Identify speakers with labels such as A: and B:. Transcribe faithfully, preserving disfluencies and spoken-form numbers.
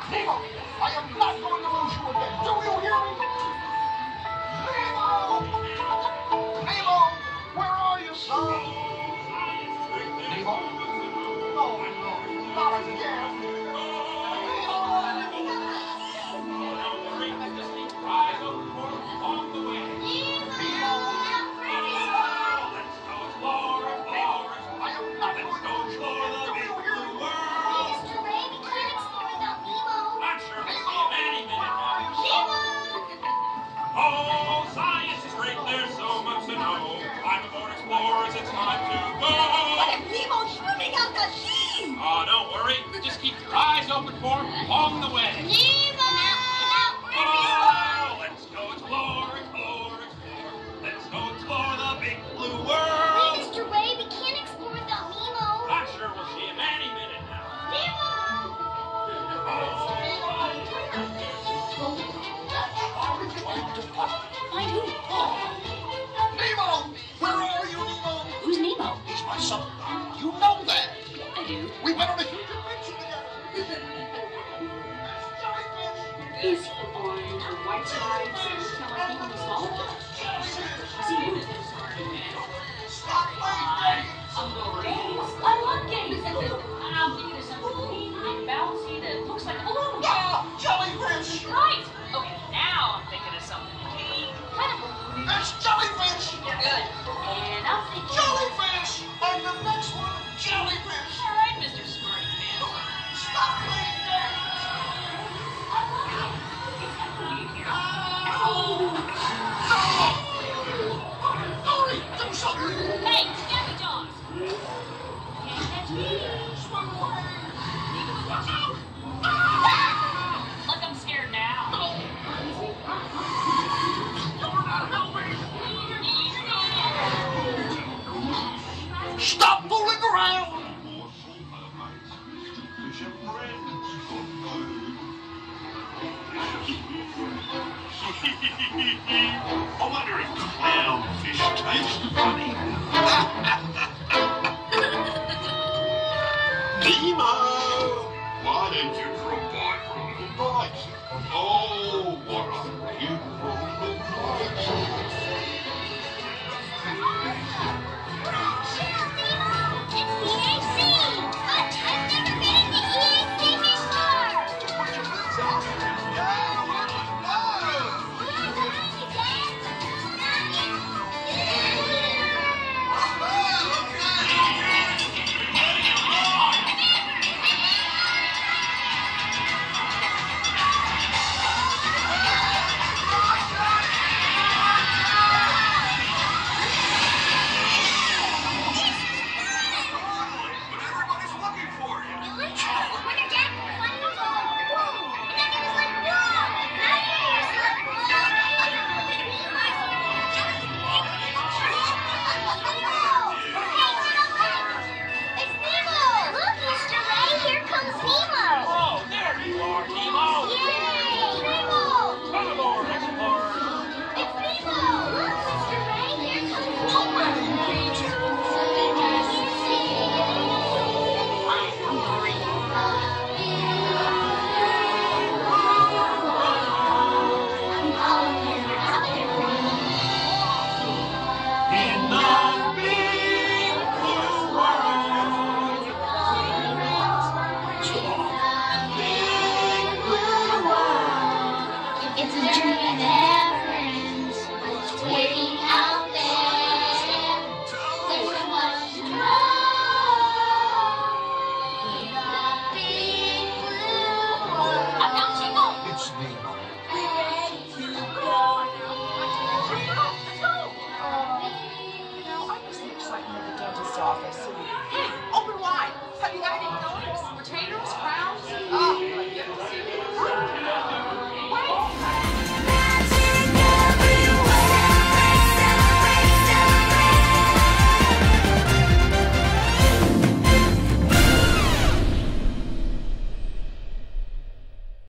A: Nemo, I am not going to lose you again. Do you hear me? Nemo! Nemo, where are you, son? Nemo? No, no, not again.
B: It's time to go!
C: What if Nemo's swimming out the sea?
B: Oh, don't worry. Just keep your eyes open for him along the way.
C: Nemo!
B: Oh, let's go explore, explore, explore. Let's go explore the big blue world.
C: Mister Ray, we can't explore without Nemo.
B: I'm sure we'll see him any minute now.
C: Nemo! Find who?
A: Nemo! Where are you, Nemo?
C: Who's Nemo?
A: He's my son. You know that.
C: I do.
A: We went on a huge adventure together.
D: Is he on the white side so you feel like he was small? Is he in it?
A: Stop playing games.
D: I love games. I'm thinking of something neat and bouncy that looks like a balloon.
A: Ah, jellyfish.
D: Right. Okay, now I'm thinking of something neat. Kind of balloony.
A: That's jellyfish.
D: You're good. And I'm thinking...
A: Jellyfish. And the next one, jellyfish.
D: All right, Mister Smarty Pants.
A: Stop playing games. Hurry, do something.
D: Hey, Scabby Jaws. Can't catch me.
A: Swim away. Watch out.
D: Look, I'm scared now.
A: You're not helping. Stop fooling around.
E: I wonder if clownfish taste funny. Nemo! Why don't you drop by for a little bite? Oh, what a beautiful little bite.